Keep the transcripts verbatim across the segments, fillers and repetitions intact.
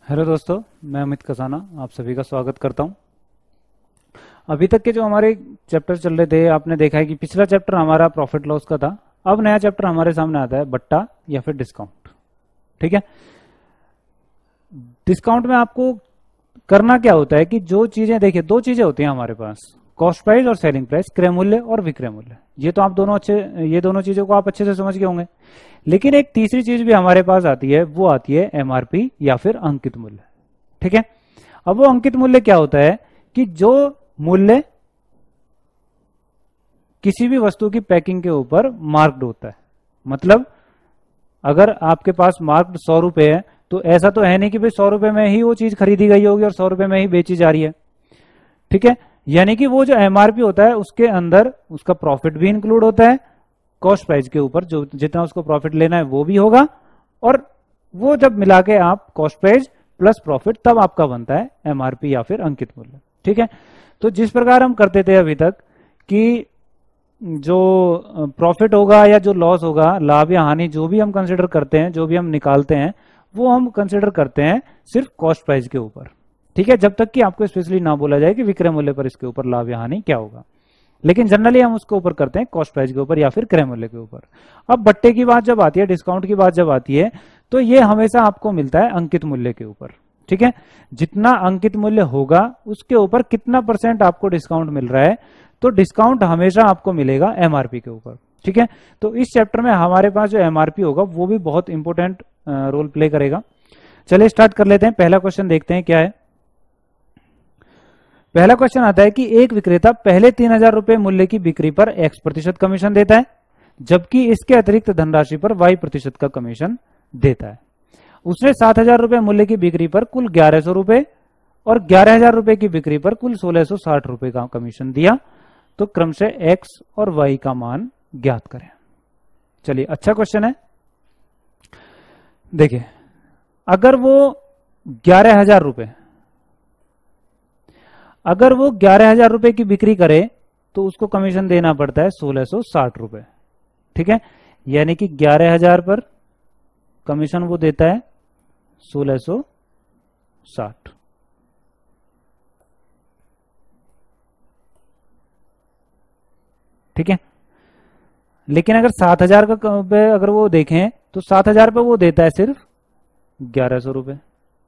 Hello दोस्तों, मैं अमित कसाना आप सभी का स्वागत करता हूं। अभी तक के जो हमारे चैप्टर चल रहे थे, आपने देखा है कि पिछला चैप्टर हमारा प्रॉफिट लॉस का था। अब नया चैप्टर हमारे सामने आता है बट्टा या फिर डिस्काउंट। ठीक है, डिस्काउंट में आपको करना क्या होता है कि जो चीजें, देखिए दो चीजें होती हैं हमारे पास, कॉस्ट प्राइस और सेलिंग प्राइस, क्रय मूल्य और विक्रय मूल्य। ये तो आप दोनों अच्छे ये दोनों चीजों को आप अच्छे से समझ गए होंगे। लेकिन एक तीसरी चीज भी हमारे पास आती है, वो आती है एमआरपी या फिर अंकित मूल्य। ठीक है, अब वो अंकित मूल्य क्या होता है कि जो मूल्य किसी भी वस्तु की पैकिंग के ऊपर मार्क्ड होता है। मतलब अगर आपके पास मार्क्ड सौ रुपए है तो ऐसा तो है नहीं कि भाई सौ रुपए में ही वो चीज खरीदी गई होगी और सौ रुपए में ही बेची जा रही है। ठीक है, यानी कि वो जो एमआरपी होता है उसके अंदर उसका प्रॉफिट भी इंक्लूड होता है, कॉस्ट प्राइस के ऊपर जो जितना उसको प्रॉफिट लेना है वो भी होगा, और वो जब मिला के आप कॉस्ट प्राइस प्लस प्रॉफिट तब आपका बनता है एमआरपी या फिर अंकित मूल्य। ठीक है, तो जिस प्रकार हम करते थे अभी तक कि जो प्रॉफिट होगा या जो लॉस होगा, लाभ या हानि, जो भी हम कंसिडर करते हैं, जो भी हम निकालते हैं, वो हम कंसिडर करते हैं सिर्फ कॉस्ट प्राइस के ऊपर। ठीक है, जब तक कि आपको स्पेशली ना बोला जाए कि विक्रय मूल्य पर इसके ऊपर लाभ या हानि क्या होगा। लेकिन जनरली हम उसके ऊपर करते हैं कॉस्ट प्राइस के ऊपर या फिर क्रय मूल्य के ऊपर। अब बट्टे की बात जब आती है, डिस्काउंट की बात जब आती है, तो ये हमेशा आपको मिलता है अंकित मूल्य के ऊपर। ठीक है, जितना अंकित मूल्य होगा उसके ऊपर कितना परसेंट आपको डिस्काउंट मिल रहा है, तो डिस्काउंट हमेशा आपको मिलेगा एमआरपी के ऊपर। ठीक है, तो इस चैप्टर में हमारे पास जो एमआरपी होगा वो भी बहुत इंपॉर्टेंट रोल प्ले करेगा। चलिए स्टार्ट कर लेते हैं। पहला क्वेश्चन देखते हैं क्या है। पहला क्वेश्चन आता है कि एक विक्रेता पहले तीन हजार रुपए मूल्य की बिक्री पर एक्स प्रतिशत कमीशन देता है, जबकि इसके अतिरिक्त धनराशि पर वाई प्रतिशत का कमीशन देता है। उसने सात हजार रुपए मूल्य की बिक्री पर कुल ग्यारह सौ रुपए और ग्यारह हजार रुपए की बिक्री पर कुल सोलह सौ साठ रुपए का कमीशन दिया, तो क्रमशः एक्स और वाई का मान ज्ञात करें। चलिए, अच्छा क्वेश्चन है। देखिए, अगर वो ग्यारह हजार रुपए अगर वो ग्यारह हजार रुपए की बिक्री करे तो उसको कमीशन देना पड़ता है सोलह सौ साठ रुपए। ठीक है, यानी कि ग्यारह हजार पर कमीशन वो देता है सोलह सौ साठ। ठीक है, लेकिन अगर सात हजार का पे अगर वो देखें तो सात हजार पे वो देता है सिर्फ ग्यारह सौ रुपए।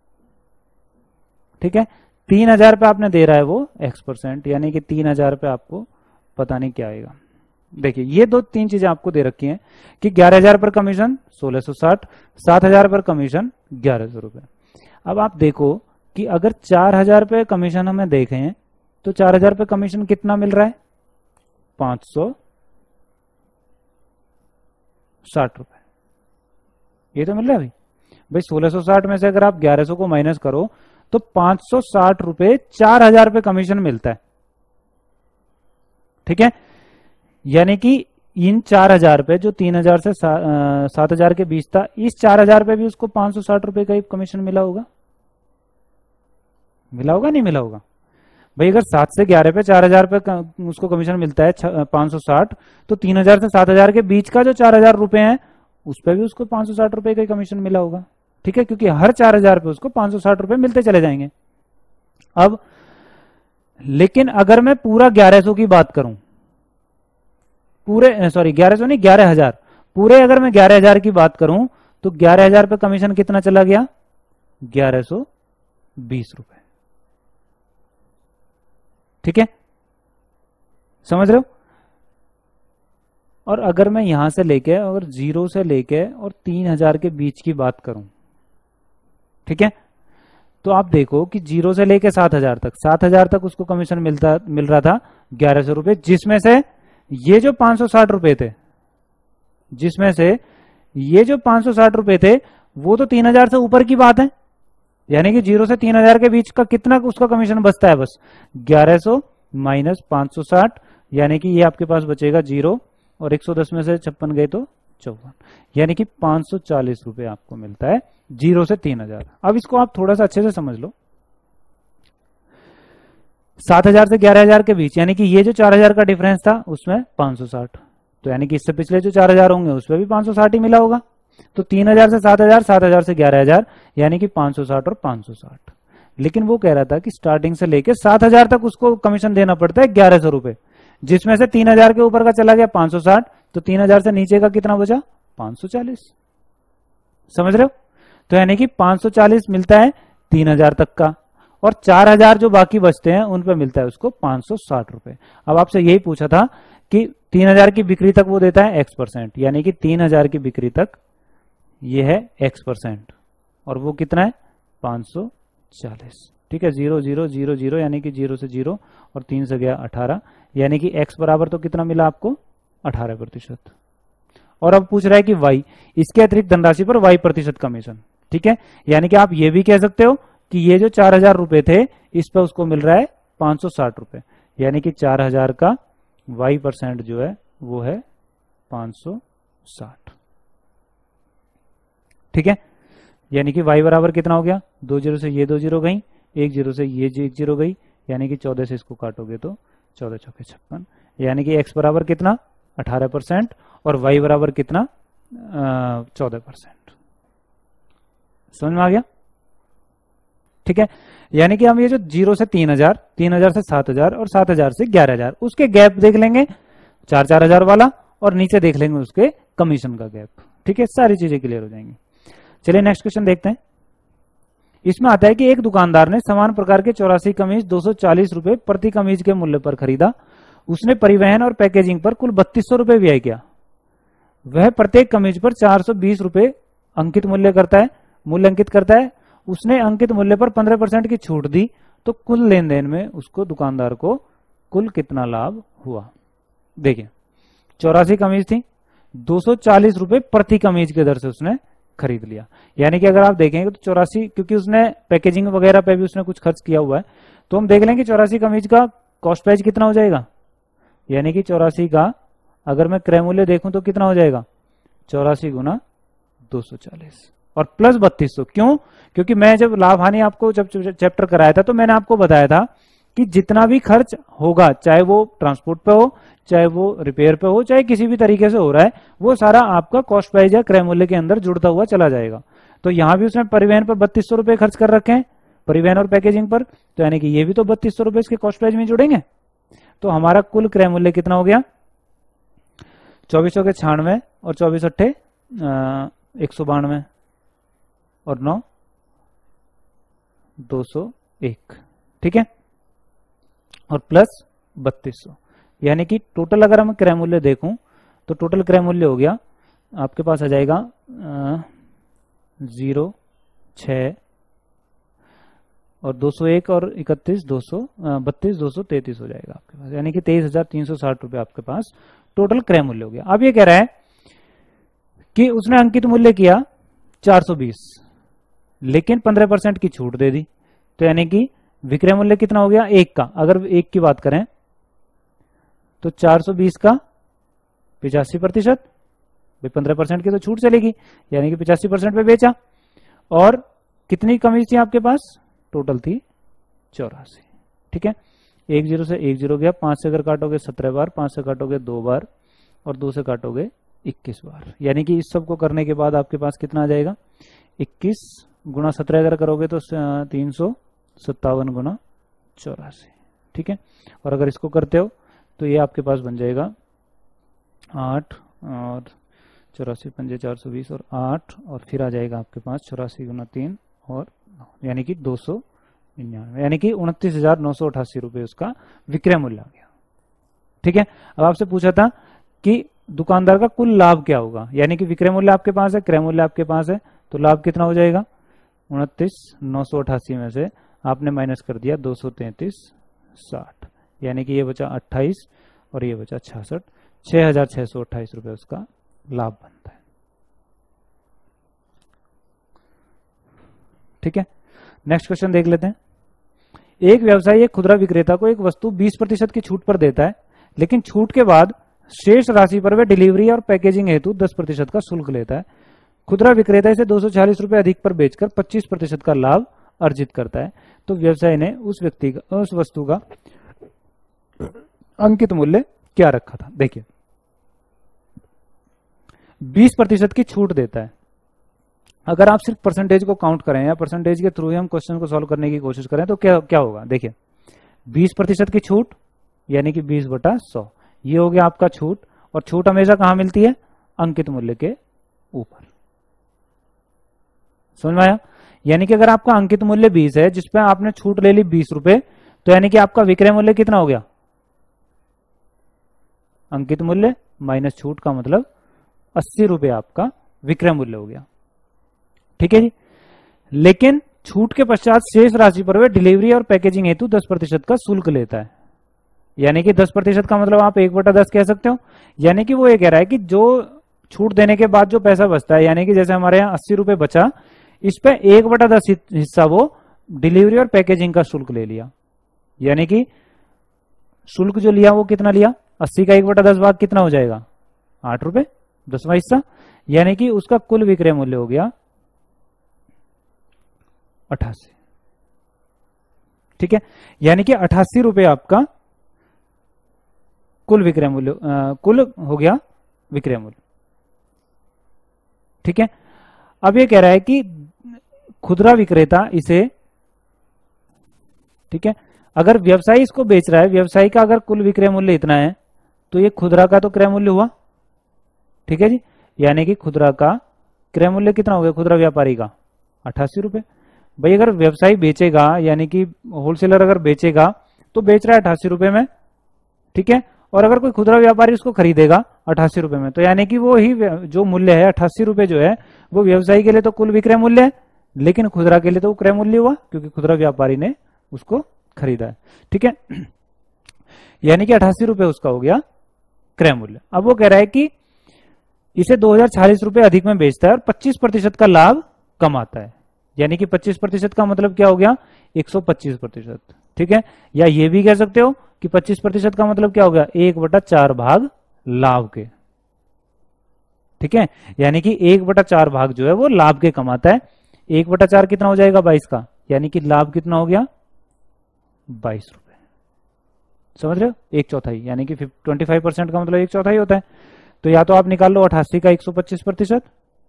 ठीक है, तीन हजार पे आपने दे रहा है वो एक्स परसेंट, यानी कि तीन हजार पे आपको पता नहीं क्या आएगा। देखिए, ये दो तीन चीजें आपको दे रखी हैं कि ग्यारह हजार पर कमीशन सोलह सौ साठ, सात हजार पर कमीशन ग्यारह सौ रुपए। अब आप देखो कि अगर चार हजार पे कमीशन हमें देखें तो चार हजार पे कमीशन कितना मिल रहा है, पांच सौ साठ रुपए। ये तो मिल रहा है भाई भाई सोलह सौ साठ में से अगर आप ग्यारह सौ को माइनस करो तो पांच सौ साठ रुपए चार हजार पे कमीशन मिलता है। ठीक है, यानी कि इन चार हजार पे जो तीन हजार से सा, सात हजार के बीच था, इस चार हजार पे भी उसको पांच सौ साठ रुपए का ही कमीशन मिला होगा। मिला होगा नहीं मिला होगा भाई? अगर सात से ग्यारह पे चार हजार पे उसको कमीशन मिलता है पांच सौ साठ, तो तीन हजार से सात हजार के बीच का जो चार हजार रुपए है उस पर भी उसको पांच सौ साठ रुपए का कमीशन मिला होगा। ठीक है, क्योंकि हर चार हजार पे उसको पांच सौ साठ रुपए मिलते चले जाएंगे। अब लेकिन अगर मैं पूरा ग्यारह सौ की बात करूं, पूरे सॉरी ग्यारह सौ नहीं ग्यारह हजार, पूरे अगर मैं ग्यारह हजार की बात करूं तो ग्यारह हजार पे कमीशन कितना चला गया, ग्यारह सौ बीस रुपए। ठीक है, समझ रहे हो? और अगर मैं यहां से लेके अगर जीरो से लेके और तीन हजार के बीच की बात करूं, ठीक है, तो आप देखो कि जीरो से लेके सात हजार तक सात हजार तक उसको कमीशन मिलता मिल रहा था ग्यारह सौ रुपए, जिसमें से ये जो पांच सौ साठ रुपए थे जिसमें से ये जो पांच सौ साठ रुपए थे वो तो तीन हजार से ऊपर की बात है। यानी कि जीरो से तीन हजार के बीच का कितना उसका कमीशन बचता है, बस ग्यारह सौ माइनस पांच सौ साठ, यानी कि ये आपके पास बचेगा जीरो, और एक सौ दस में से छप्पन गए तो चौवन, यानी कि पांच सौ चालीस रुपए आपको मिलता है जीरो से तीन हजार। अब इसको आप थोड़ा सा अच्छे से समझ लो। सात हजार से ग्यारह हजार के बीच, यानी कि ये जो चार हजार का डिफरेंस था उसमें पांच सौ साठ, तो यानी कि इससे पिछले जो चार हजार होंगे उसमें भी पांच सौ साठ ही मिला होगा। तो तीन हजार से सात हजार, सात हजार से ग्यारह हजार, यानी कि पांच सौ साठ और पांच सौ साठ। लेकिन वो कह रहा था कि स्टार्टिंग से लेके सात हजार तक उसको कमीशन देना पड़ता है ग्यारह सौ रुपए, जिसमें से तीन हजार के ऊपर का चला गया पांच सौ साठ, तो तीन हजार से नीचे का कितना बचा? पांच सौ चालीस। समझ रहे हो? तो यानी कि पांच सौ चालीस मिलता है तीन हजार तक का, और चार हजार जो बाकी बचते हैं उन पे मिलता है उसको पांच सौ साठ रुपए। अब आपसे यही पूछा था कि तीन हजार की बिक्री तक वो देता है एक्स परसेंट, यानी कि तीन हजार की बिक्री तक ये है एक्स परसेंट, और वो कितना है? पांच सौ चालीस। ठीक है, जीरो जीरो जीरो जीरो, यानी कि जीरो से जीरो और तीन से गया अठारह, यानी कि एक्स बराबर तो कितना मिला आपको? अठारह प्रतिशत। और अब पूछ रहा है कि वाई, इसके अतिरिक्त धनराशि पर वाई प्रतिशत कमीशन। ठीक है, यानी कि आप ये भी कह सकते हो कि ये जो चार हजार रुपए थे इस पर उसको मिल रहा है पांच सौ साठ रुपए, यानी कि चार हजार का वाई परसेंट जो है वो है पांच सौ साठ। ठीक है, यानी कि वाई बराबर कितना हो गया? दो जीरो से ये दो जीरो गई, एक जीरो से ये एक जीरो गई, यानी कि चौदह से इसको काटोगे तो चौदह चौके छप्पन, यानी कि एक्स बराबर कितना? अठारह परसेंट, और वाई बराबर कितना? चौदह परसेंट। समझ में आ गया? ठीक है, यानी कि हम ये जो जीरो से तीन हजार, तीन हजार से सात हजार और सात हजार से ग्यारह हजार, उसके गैप देख लेंगे चार चार हजार वाला, और नीचे देख लेंगे उसके कमीशन का गैप। ठीक है, सारी चीजें क्लियर हो जाएंगी। चलिए नेक्स्ट क्वेश्चन देखते हैं। इसमें आता है कि एक दुकानदार ने समान प्रकार के चौरासी कमीज दो सौ चालीस रुपए प्रति कमीज के मूल्य पर खरीदा। उसने परिवहन और पैकेजिंग पर कुल बत्तीस सौ रुपए व्यय किया। वह प्रत्येक कमीज पर चार सौ बीस रुपए अंकित मूल्य करता है मूल्य अंकित करता है। उसने अंकित मूल्य पर पंद्रह परसेंट की छूट दी, तो कुल लेन देन में उसको दुकानदार को कुल कितना लाभ हुआ? देखिए, चौरासी कमीज थी, दो सौ चालीस रुपए प्रति कमीज के दर से उसने खरीद लिया। यानी कि अगर आप देखेंगे तो चौरासी, क्योंकि उसने पैकेजिंग वगैरह पे भी उसने कुछ खर्च किया हुआ है, तो हम देख लेंगे चौरासी कमीज का कॉस्ट प्राइस कितना हो जाएगा। यानी कि चौरासी का अगर मैं क्रय मूल्य देखूं तो कितना हो जाएगा? चौरासी गुना दो सौ चालीस और प्लस बत्तीस सौ। क्यों? क्योंकि मैं जब लाभ हानि आपको जब चैप्टर कराया था तो मैंने आपको बताया था कि जितना भी खर्च होगा, चाहे वो ट्रांसपोर्ट पे हो, चाहे वो रिपेयर पे हो, चाहे किसी भी तरीके से हो रहा है, वो सारा आपका कॉस्ट प्राइस या क्रय मूल्य के अंदर जुड़ता हुआ चला जाएगा। तो यहां भी उसने परिवहन पर बत्तीस सौ रुपए खर्च कर रखे हैं, परिवहन और पैकेजिंग पर, तो यानी कि ये भी तो बत्तीस सौ रुपए इसके कॉस्ट प्राइस में जुड़ेंगे। तो हमारा कुल क्रय मूल्य कितना हो गया? चौबीस सौ के छियानवे और चौबीस अट्ठे एक सौ बानवे और नौ दो सौ एक। ठीक है, और प्लस बत्तीस सौ, यानी कि टोटल अगर हम क्रय मूल्य देखूं तो टोटल क्रय मूल्य हो गया आपके पास आ जाएगा जीरो छ और दो सौ एक और इकतीस दो सौ बत्तीस दो सौ तैतीस हो जाएगा आपके पास, यानी कि तेईस हजार तीन सौ साठ रुपए आपके पास टोटल क्रय मूल्य हो गया। अब ये कह रहा है कि उसने अंकित मूल्य किया चार सौ बीस, लेकिन पंद्रह परसेंट की छूट दे दी, तो यानी कि विक्रय मूल्य कितना हो गया? एक का। अगर एक की बात करें तो चार सौ बीस का पिचासी प्रतिशत, पंद्रह परसेंट की तो छूट चलेगी, यानी कि पिचासी परसेंट पे बेचा। और कितनी कमीज थी आपके पास? टोटल थी चौरासी। ठीक है, एक जीरो से एक जीरो गया, पांच से अगर काटोगे सत्रह बार, पांच से काटोगे दो बार और दो से काटोगे इक्कीस बार, यानी कि इस सब को करने के बाद आपके पास कितना आ जाएगा? इक्कीस गुना सत्रह अगर करोगे तो तीन सौ सत्तावन गुना चौरासी। ठीक है, और अगर इसको करते हो तो ये आपके पास बन जाएगा आठ और चौरासी पंजे चार सौ बीस और आठ, और फिर आ जाएगा आपके पास चौरासी गुना तीन और यानी कि दो सौ निन्यानवे, यानी कि उनतीस हजार नौ सौ अठासी रुपए उसका विक्रय मूल्य आ गया। ठीक है, अब आपसे पूछा था कि दुकानदार का कुल लाभ क्या होगा, यानी कि विक्रय मूल्य आपके पास है, क्रय मूल्य आपके पास है, तो लाभ कितना हो जाएगा? उनतीस नौ सौ अठासी में से आपने माइनस कर दिया दो सौ तैतीस साठ, यानी कि ये बचा अट्ठाईस और ये बचा छियासठ, छह हजार छह सौ अट्ठाईस रुपए उसका लाभ बनता है। ठीक है, नेक्स्ट क्वेश्चन देख लेते हैं। एक व्यवसायी एक खुदरा विक्रेता को एक वस्तु बीस प्रतिशत की छूट पर देता है, लेकिन छूट के बाद शेष राशि पर वह डिलीवरी और पैकेजिंग हेतु दस प्रतिशत का शुल्क लेता है। खुदरा विक्रेता इसे दो सौ चालीस रुपए अधिक पर बेचकर पच्चीस प्रतिशत का लाभ अर्जित करता है। तो व्यवसायी ने उस व्यक्ति का उस वस्तु का अंकित मूल्य क्या रखा था? देखिए, बीस प्रतिशत की छूट देता है, अगर आप सिर्फ परसेंटेज को काउंट करें या परसेंटेज के थ्रू ही हम क्वेश्चन को सॉल्व करने की कोशिश करें तो क्या क्या होगा, देखिए बीस प्रतिशत की छूट यानी कि बीस बटा सौ, ये हो गया आपका छूट। और छूट हमेशा कहां मिलती है, अंकित मूल्य के ऊपर। समझ में आया? यानी कि अगर आपका अंकित मूल्य बीस है जिसपे आपने छूट ले ली बीस रुपए, तो यानी कि आपका विक्रय मूल्य कितना हो गया, अंकित मूल्य माइनस छूट का मतलब अस्सी रुपए आपका विक्रय मूल्य हो गया। ठीक है जी। लेकिन छूट के पश्चात शेष राशि पर वह डिलीवरी और पैकेजिंग हेतु दस प्रतिशत का शुल्क लेता है। यानी कि दस प्रतिशत का मतलब आप एक बटा दस कह सकते हो। यानी कि वो ये कह रहा है कि जो छूट देने के बाद जो पैसा बचता है, यानी कि जैसे हमारे यहाँ अस्सी रुपए बचा, इस पे एक बटा दस हिस्सा वो डिलीवरी और पैकेजिंग का शुल्क ले लिया। यानी कि शुल्क जो लिया वो कितना लिया, अस्सी का एक बटा दस भाग कितना हो जाएगा, आठ रुपए, दसवां हिस्सा। यानी कि उसका कुल विक्रय मूल्य हो गया अठासी। ठीक है, यानी कि अठासी रुपए आपका कुल विक्रय मूल्य, कुल हो गया विक्रय मूल्य। ठीक है, अब ये कह रहा है कि खुदरा विक्रेता इसे, ठीक है, अगर व्यवसायी इसको बेच रहा है, व्यवसायी का अगर कुल विक्रय मूल्य इतना है तो ये खुदरा का तो क्रय मूल्य हुआ। ठीक है जी, यानी कि खुदरा का क्रय मूल्य कितना हो गया, खुदरा व्यापारी का अट्ठासी रुपए। भाई अगर व्यवसायी बेचेगा, यानी कि होलसेलर अगर बेचेगा तो बेच रहा है अट्ठासी रुपए में। ठीक है, और अगर कोई खुदरा व्यापारी उसको खरीदेगा अट्ठासी रुपए में, तो यानी कि वो ही जो मूल्य है अट्ठासी रुपए जो है वो व्यवसायी के लिए तो कुल विक्रय मूल्य है, लेकिन खुदरा के लिए तो क्रय मूल्य हुआ क्योंकि खुदरा व्यापारी ने उसको खरीदा है। ठीक है, यानी कि अट्ठासी रुपए उसका हो गया क्रय मूल्य। अब वो कह रहा है कि इसे दो हजार छियालीस रुपए अधिक में बेचता है और पच्चीस प्रतिशत का लाभ कमाता है। यानी कि पच्चीस प्रतिशत का मतलब क्या हो गया, एक सौ पच्चीस प्रतिशत। ठीक है, या ये भी कह सकते हो कि पच्चीस प्रतिशत का मतलब क्या हो गया, एक बटा चार भाग लाभ के। ठीक है, यानी कि एक बटा चार भाग जो है वो लाभ के कमाता है। एक बटा चार कितना हो जाएगा, बाईस का, यानी कि लाभ कितना हो गया, बाईस रुपए। समझ रहे हो, एक चौथाई, यानी कि ट्वेंटी फाइव परसेंट का मतलब एक चौथाई होता है। तो या तो आप निकाल लो अठासी का एक सौ पच्चीस प्रतिशत,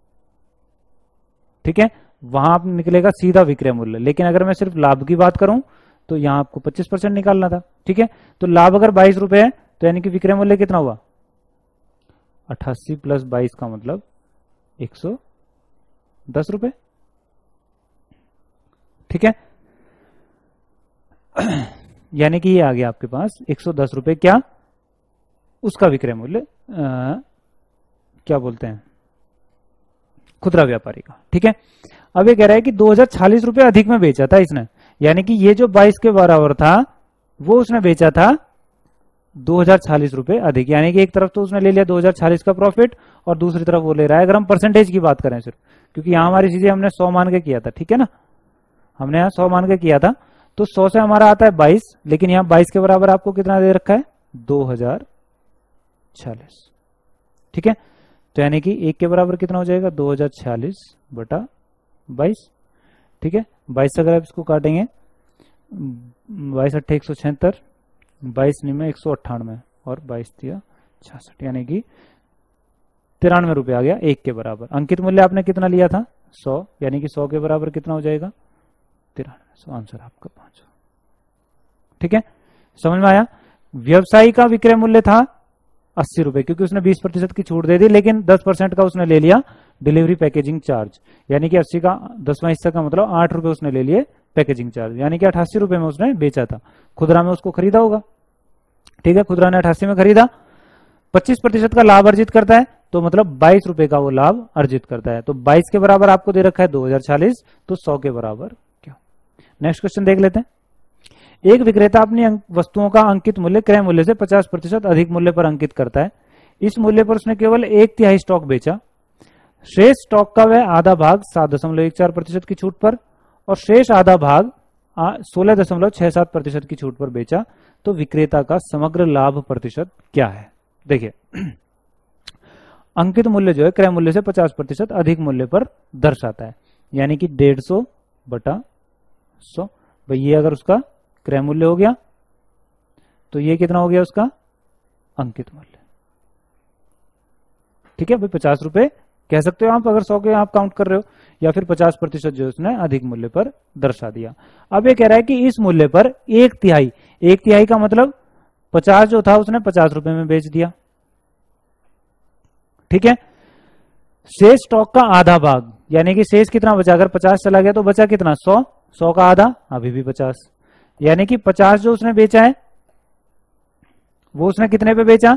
ठीक है, वहां आप निकलेगा सीधा विक्रय मूल्य। लेकिन अगर मैं सिर्फ लाभ की बात करूं तो यहां आपको पच्चीस परसेंट निकालना था। ठीक है, तो लाभ अगर बाईस रुपए है तो यानी कि विक्रय मूल्य कितना हुआ, अट्ठासी प्लस बाईस का मतलब एक सौ दस रुपए। ठीक है, यानी कि ये आ गया आपके पास एक सौ दस रुपए क्या, उसका विक्रय मूल्य क्या बोलते हैं, खुदरा व्यापारी का। ठीक है, अब ये कह रहा है कि दो हजार छियालीस रुपए अधिक में बेचा था इसने। यानी कि ये जो बाईस के बराबर था वो उसने बेचा था दो हजार छियालीस रुपए अधिक। यानी कि एक तरफ तो उसने ले लिया दो हजार छियालीस का प्रॉफिट और दूसरी तरफ वो ले रहा है, अगर हम परसेंटेज की बात करें सिर्फ, क्योंकि यहां हमारी चीजें हमने सौ मान के किया था। ठीक है ना, हमने यहां सौ मान के किया था, तो सौ से हमारा आता है बाईस, लेकिन यहां बाईस के बराबर आपको कितना दे रखा है, दो हजार छियालीस। ठीक है, तो यानी कि एक के बराबर कितना हो जाएगा, दो हजार छियालीस बटा बाईस। ठीक है, बाईस से अगर आप इसको काटेंगे, बाईस अट्ठे एक सौ छिहत्तर, बाईस निमे एक सौ अट्ठानवे और बाईस दिया छियासठ, यानी कि तिरानवे रुपए आ गया एक के बराबर। अंकित मूल्य आपने कितना लिया था, सौ, यानी कि सौ के बराबर कितना हो जाएगा, तिरानवे सौ। आंसर आपका पांच। ठीक है, समझ में आया। व्यवसायी का विक्रय मूल्य था अस्सी रुपए, क्योंकि उसने बीस प्रतिशत की छूट दे दी, लेकिन दस परसेंट का उसने ले लिया डिलीवरी पैकेजिंग चार्ज। यानी कि अस्सी का दसवां हिस्सा का मतलब आठ रुपए उसने ले लिए पैकेजिंग चार्ज, यानी कि अठासी रुपए में उसने बेचा था। खुदरा में उसको खरीदा होगा। ठीक है, खुदरा ने अठासी में खरीदा, पच्चीस प्रतिशत का लाभ अर्जित करता है, तो मतलब बाईस रुपए का वो लाभ अर्जित करता है। तो बाईस के बराबर आपको दे रखा है दो हजार छियालीस, तो सौ के बराबर क्या। नेक्स्ट क्वेश्चन देख लेते हैं। एक विक्रेता अपनी वस्तुओं का अंकित मूल्य क्रय मूल्य से पचास प्रतिशत अधिक मूल्य पर अंकित करता है। इस मूल्य पर उसने केवल एक तिहाई स्टॉक बेचा। शेष स्टॉक का वह आधा भाग सात दशमलव एक चार प्रतिशत की छूट पर और शेष आधा भाग सोलह दशमलव छह सात प्रतिशत की छूट पर बेचा। तो विक्रेता का समग्र लाभ प्रतिशत क्या है। देखिए, अंकित मूल्य जो है क्रय मूल्य से पचास प्रतिशत अधिक मूल्य पर दर्शाता है, यानी कि डेढ़ सौ बटा सौ। भाई ये अगर उसका क्रय मूल्य हो गया तो ये कितना हो गया उसका अंकित मूल्य। ठीक है भाई, पचास रुपए कह सकते हो आप, अगर सौ के आप काउंट कर रहे हो। या फिर पचास प्रतिशत जो उसने अधिक मूल्य पर दर्शा दिया। अब ये कह रहा है कि इस मूल्य पर एक तिहाई, एक तिहाई का मतलब पचास जो था उसने पचास रुपए में बेच दिया, ठीक है। शेष स्टॉक का आधा भाग, यानी कि शेष कितना बचा, अगर पचास चला गया तो बचा कितना, सौ, सौ का आधा अभी भी पचास, यानी कि पचास जो उसने बेचा है वो उसने कितने पे बेचा,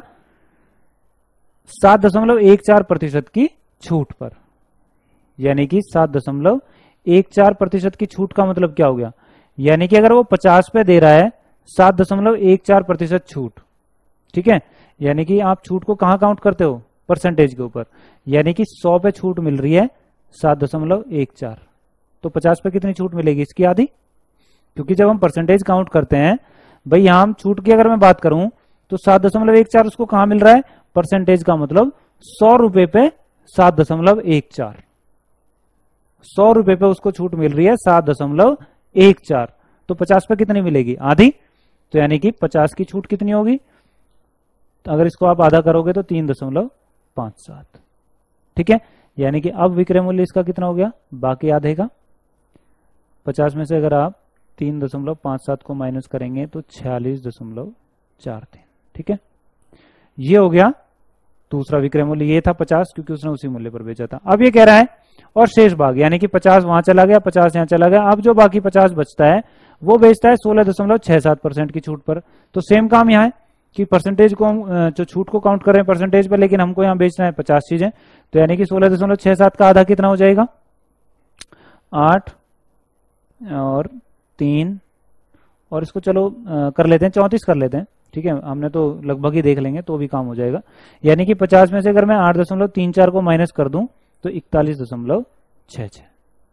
सात दशमलव एक चार प्रतिशत की छूट पर, यानी कि सात दशमलव एक चार प्रतिशत की छूट का मतलब क्या हो गया, यानी कि अगर वो पचास पे दे रहा है सात दशमलव एक चार प्रतिशत छूट, ठीक है। यानी कि आप छूट को कहां काउंट करते हो, परसेंटेज के ऊपर, यानी कि सौ पे छूट मिल रही है सात दशमलव एक चार, तो पचास पे कितनी छूट मिलेगी, इसकी आधी, क्योंकि जब हम परसेंटेज काउंट करते हैं भाई, यहां हम छूट की अगर मैं बात करूं तो सात दशमलव एक चार उसको कहां मिल रहा है, परसेंटेज का मतलब सौ रुपए पे सात दशमलव एक चार, सौ रुपए पे उसको छूट मिल रही है सात दशमलव एक चार, तो पचास पे कितनी मिलेगी, आधी, तो यानी कि पचास की छूट कितनी होगी, तो अगर इसको आप आधा करोगे तो तीन दशमलव पांच सात, ठीक है। यानी कि अब विक्रय मूल्य इसका कितना हो गया, बाकी आधे का, पचास में से अगर आप तीन दशमलव पांच सात को माइनस करेंगे तो छियालीस दशमलव चार तीन, ठीक है। ये हो गया दूसरा विक्रय मूल्य, ये था पचास क्योंकि उसने उसी मूल्य पर बेचा था। अब ये कह रहा है और शेष भाग, यानी कि पचास वहां चला गया, पचास यहां चला गया, अब जो बाकी पचास बचता है वो बेचता है सोलह दशमलव छह सात परसेंट की छूट पर। तो सेम काम यहाँ है कि परसेंटेज को हम जो छूट को काउंट कर रहे हैं परसेंटेज पर, लेकिन हमको यहाँ बेचना है पचास चीजें, तो यानी कि सोलह दशमलव छह सात का आधा कितना हो जाएगा, आठ और तीन, और इसको चलो कर लेते हैं चौंतीस कर लेते हैं, ठीक है, हमने तो लगभग ही देख लेंगे तो भी काम हो जाएगा। यानी कि पचास में से अगर मैं आठ दशमलव तीन चार को माइनस कर दूं तो इकतालीस दशमलव छह छह,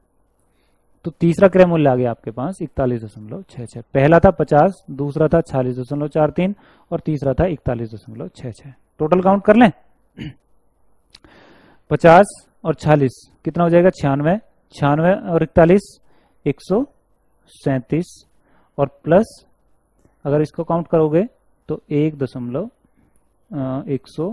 तो तीसरा क्रय मूल्य आ गया आपके पास इकतालीस दशमलव छह छह। पहला था पचास, दूसरा था छियालीस दशमलव चार तीन और तीसरा था इकतालीस दशमलव छह छह। टोटल काउंट कर लें, पचास और छियालीस कितना हो जाएगा, छियानवे, छियानवे और इकतालीस एक सौ सैंतीस, और प्लस अगर इसको काउंट करोगे तो एक दशमलव एक सौ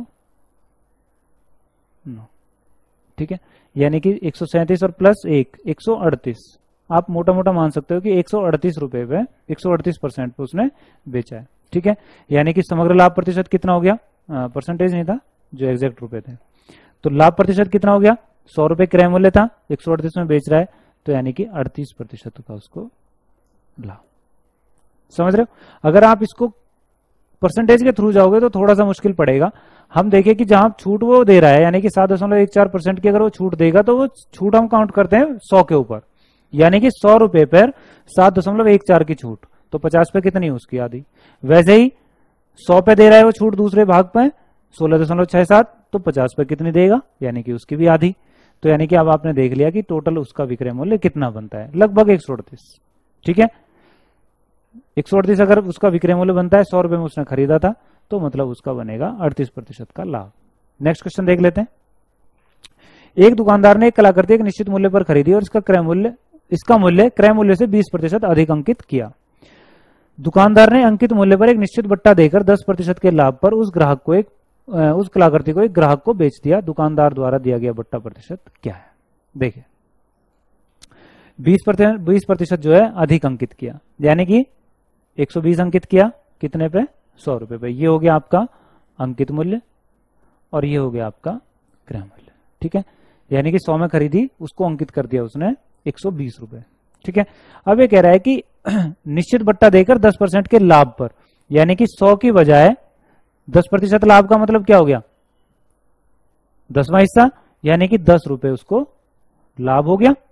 नौ, ठीक है। यानी कि एक सौ सैंतीस और प्लस एक, एक सौ अड़तीस, आप मोटा मोटा मान सकते हो कि एक सौ अड़तीस रुपए पे, एक सौ अड़तीस परसेंट पे उसने बेचा है, ठीक है। यानी कि समग्र लाभ प्रतिशत कितना हो गया, परसेंटेज नहीं था जो एग्जैक्ट रुपए थे, तो लाभ प्रतिशत कितना हो गया, सौ रुपए क्रय मूल्य था, एक सौ अड़तीस में बेच रहा है, तो यानी कि अड़तीस प्रतिशत का उसको लाभ। समझ रहे हो, अगर आप इसको परसेंटेज के थ्रू जाओगे तो थोड़ा सा मुश्किल पड़ेगा। हम देखें कि जहां छूट वो दे रहा है, यानी कि सात दशमलव एक चार परसेंट की अगर वो छूट देगा तो वो छूट हम काउंट करते हैं सौ के ऊपर, यानी कि सौ रुपए पर सात दशमलव एक चार की छूट, तो पचास पे कितनी उसकी आधी। वैसे ही सौ पे दे रहा है वो छूट दूसरे भाग पे सोलह दशमलव छह सात, तो पचास पे कितनी देगा, यानी कि उसकी भी आधी। तो यानी कि अब आपने देख लिया कि टोटल उसका विक्रय मूल्य कितना बनता है, लगभग एक सौ अड़तीस, ठीक है। एक सौ अड़तीस अगर उसका विक्रय मूल्य बनता है, सौ रुपए में उसने खरीदा था, तो मतलब उसका बनेगा अड़तीस प्रतिशत का लाभ। नेक्स्ट क्वेश्चन देख लेते हैं। एक दुकानदार ने एक कलाकृति एक निश्चित मूल्य पर खरीदी और इसका क्रय मूल्य इसका मूल्य क्रय मूल्य से बीस प्रतिशत अधिक अंकित किया। दुकानदार ने अंकित मूल्य पर एक निश्चित बट्टा देकर दस प्रतिशत के लाभ पर उस ग्राहक को एक उस कलाकृति को एक ग्राहक को बेच दिया। दुकानदार द्वारा दिया गया बट्टा प्रतिशत क्या है, देखिए बीस प्रतिशत बीस प्रतिशत जो है अधिक अंकित किया, यानी कि एक सौ बीस अंकित किया कितने पे, सौ रुपए पे। ये हो गया आपका अंकित मूल्य और ये हो गया आपका क्रय मूल्य, ठीक है। यानी कि सौ में खरीदी, उसको अंकित कर दिया उसने एक सौ बीस रुपए, ठीक है। अब ये कह रहा है कि निश्चित बट्टा देकर दस परसेंट के लाभ पर, यानी कि सौ की बजाय दस प्रतिशत लाभ का मतलब क्या हो गया, दसवां हिस्सा, यानी कि दस रुपए उसको लाभ हो गया,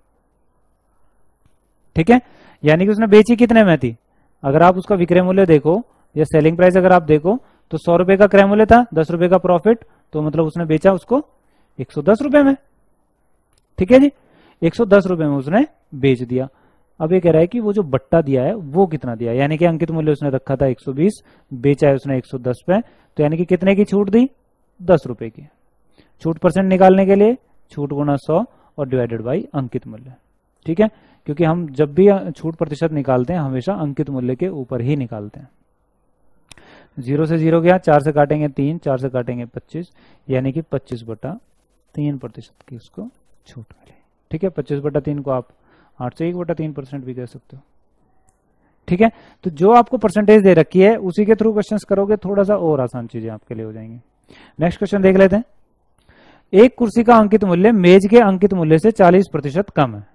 ठीक है। यानी कि उसने बेची कितने में थी, अगर आप उसका विक्रय मूल्य देखो या सेलिंग प्राइस अगर आप देखो तो सौ रुपए का क्रय मूल्य था, दस रुपए का प्रॉफिट, तो मतलब उसने बेचा उसको एक सौ दस रुपए में, ठीक है जी। एक सौ दस रुपए में उसने बेच दिया। अब ये कह रहा है कि वो जो बट्टा दिया है वो कितना दिया, यानी कि अंकित मूल्य उसने रखा था एक सौ बीस, बेचा है उसने एक सौ दस पे, तो यानी कि कितने की छूट दी, दस रुपए की छूट। परसेंट निकालने के लिए छूट गुना सौ और डिवाइडेड बाई अंकित मूल्य, ठीक है, क्योंकि हम जब भी छूट प्रतिशत निकालते हैं हमेशा अंकित मूल्य के ऊपर ही निकालते हैं। जीरो से जीरो गया, चार से काटेंगे तीन, चार से काटेंगे पच्चीस, यानी कि पच्चीस बटा तीन प्रतिशत की उसको छूट मिली। ठीक है, पच्चीस बटा तीन को आप आठ सौ एक बटा तीन परसेंट भी कह सकते हो। ठीक है, तो जो आपको परसेंटेज दे रखी है उसी के थ्रू क्वेश्चंस करोगे, थोड़ा सा और आसान चीजें आपके लिए हो जाएंगी। नेक्स्ट क्वेश्चन देख लेते हैं। एक कुर्सी का अंकित मूल्य मेज के अंकित मूल्य से चालीस प्रतिशत कम है।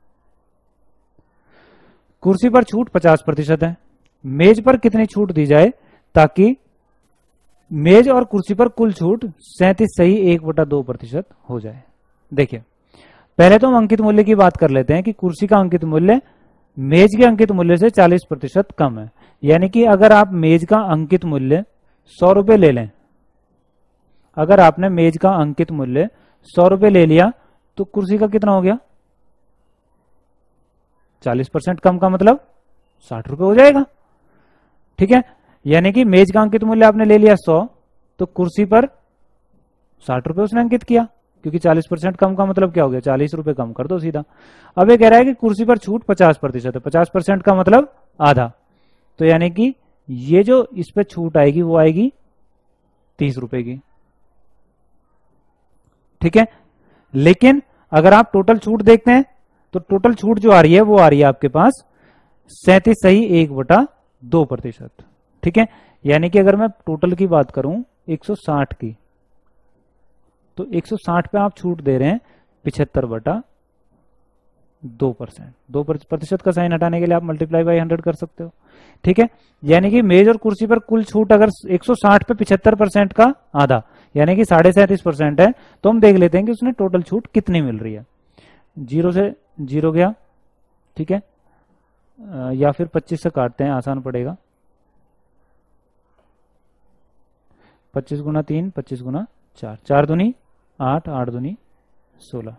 कुर्सी पर छूट पचास प्रतिशत है। मेज पर कितनी छूट दी जाए ताकि मेज और कुर्सी पर कुल छूट सैंतीस सही एक बटा दो प्रतिशत हो जाए। देखिए, पहले तो हम अंकित मूल्य की बात कर लेते हैं कि कुर्सी का अंकित मूल्य मेज के अंकित मूल्य से चालीस प्रतिशत कम है। यानी कि अगर आप मेज का अंकित मूल्य सौ रुपए ले लें, अगर आपने मेज का अंकित मूल्य सौ रुपए ले लिया तो कुर्सी का कितना हो गया? चालीस परसेंट कम का मतलब साठ रुपए हो जाएगा। ठीक है, यानी कि मेज का अंकित मूल्य आपने ले लिया सौ, तो कुर्सी पर साठ रुपए उसने अंकित किया, क्योंकि चालीस परसेंट कम का मतलब क्या हो गया? चालीस रुपए कम कर दो सीधा। अब ये कह रहा है कि कुर्सी पर छूट पचास प्रतिशत है। पचास परसेंट का मतलब आधा, तो यानी कि ये जो इस पे छूट आएगी वो आएगी तीस रुपए की। ठीक है, लेकिन अगर आप टोटल छूट देखते हैं तो टोटल छूट जो आ रही है वो आ रही है आपके पास सैंतीस सही एक बटा दो प्रतिशत। ठीक है, यानी कि अगर मैं टोटल की बात करूं एक सौ साठ की, तो एक सौ साठ पे आप छूट दे रहे हैं पिछहत्तर बटा दो परसेंट। दो प्रतिशत का साइन हटाने के लिए आप मल्टीप्लाई बाई हंड्रेड कर सकते हो। ठीक है, यानी कि मेज और कुर्सी पर कुल छूट अगर एक सौ साठ पे पिछहत्तर परसेंट का आधा, यानी कि साढ़े सैंतीस परसेंट है, तो हम देख लेते हैं कि उसने टोटल छूट कितनी मिल रही है। जीरो से जीरो गया, ठीक है, आ, या फिर पच्चीस से काटते हैं, आसान पड़ेगा। पच्चीस गुना तीन, पच्चीस गुना चार, चार दूनी आठ, आठ दूनी सोलह,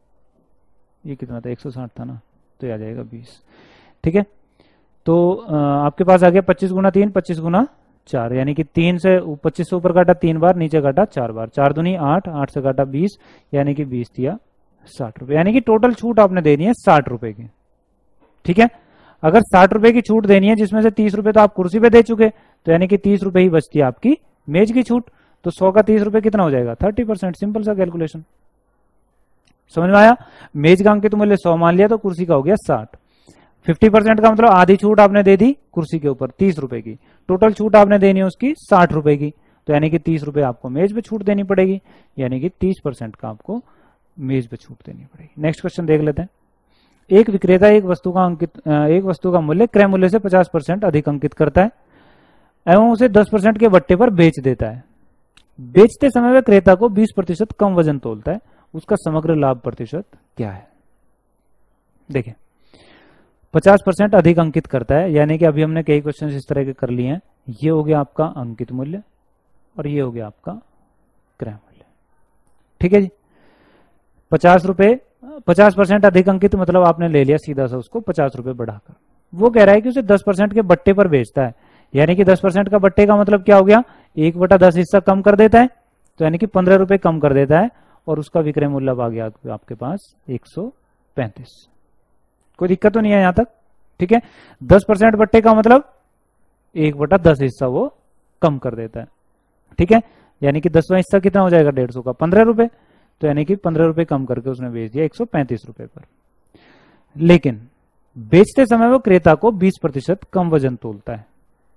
ये कितना था? एक सौ साठ था ना, तो ये आ जाएगा बीस। ठीक है, तो आ, आपके पास आ गया पच्चीस गुना तीन, पच्चीस गुना चार, यानी कि तीन से पच्चीस से ऊपर काटा तीन बार, नीचे काटा चार बार, चार दूनी आठ, आठ से काटा बीस, यानी कि बीस दिया साठ रुपए। यानी कि टोटल छूट आपने देनी है साठ रुपए की। ठीक है, अगर साठ रुपए की छूट देनी है जिसमें से तीस रुपए तो आप कुर्सी पे दे चुके, तो यानी कि तीस रुपए ही बचती है आपकी मेज की छूट। तो सौ का तीस रुपए कितना हो जाएगा? Thirty percent. सिंपल सा कैलकुलेशन, समझ में आया? मेज का अंकित मूल्य सौ मान लिया तो कुर्सी का हो गया साठ। फिफ्टी परसेंट का मतलब आधी छूट आपने दे दी कुर्सी के ऊपर तीस रुपए की, टोटल छूट आपने देनी है उसकी साठ रुपए की, तो यानी कि तीस रुपए आपको मेज पे छूट देनी पड़ेगी, यानी कि तीस परसेंट का आपको मेज पे छूट देनी पड़ेगी। नेक्स्ट क्वेश्चन देख लेते हैं। एक विक्रेता एक वस्तु का अंकित एक वस्तु का मूल्य क्रय मूल्य से पचास परसेंट अधिक अंकित करता है एवं उसे दस परसेंट के बट्टे पर बेच देता है। बेचते समय वह क्रेता को बीस प्रतिशत कम वजन तोलता है, उसका समग्र लाभ प्रतिशत क्या है? देखिए, पचास परसेंट अधिक अंकित करता है, यानी कि अभी हमने कई क्वेश्चन इस तरह के कर लिए हैं। ये हो गया आपका अंकित मूल्य और ये हो गया आपका क्रय मूल्य। ठीक है जी, पचास रुपए पचास परसेंट अधिक अंकित मतलब आपने ले लिया सीधा सा उसको पचास रुपए बढ़ाकर। वो कह रहा है कि उसे दस परसेंट के बट्टे पर बेचता है, यानी कि दस परसेंट का बट्टे का मतलब क्या हो गया? एक बटा दस हिस्सा कम कर देता है, तो यानी कि पंद्रह रुपए कम कर देता है, और उसका विक्रय मूल्य आ गया आपके पास एक सौ पैंतीस। कोई दिक्कत तो नहीं है यहां तक? ठीक है, दस परसेंट बट्टे का मतलब एक बटा दस हिस्सा वो कम कर देता है। ठीक है, यानी कि दसवां हिस्सा कितना हो जाएगा? डेढ़ सौ का पंद्रह रुपए, तो यानी कि पंद्रह रुपए कम करके उसने बेच दिया एक सौ पैंतीस रुपए पर। लेकिन बेचते समय वो क्रेता को बीस प्रतिशत कम वजन तोलता है।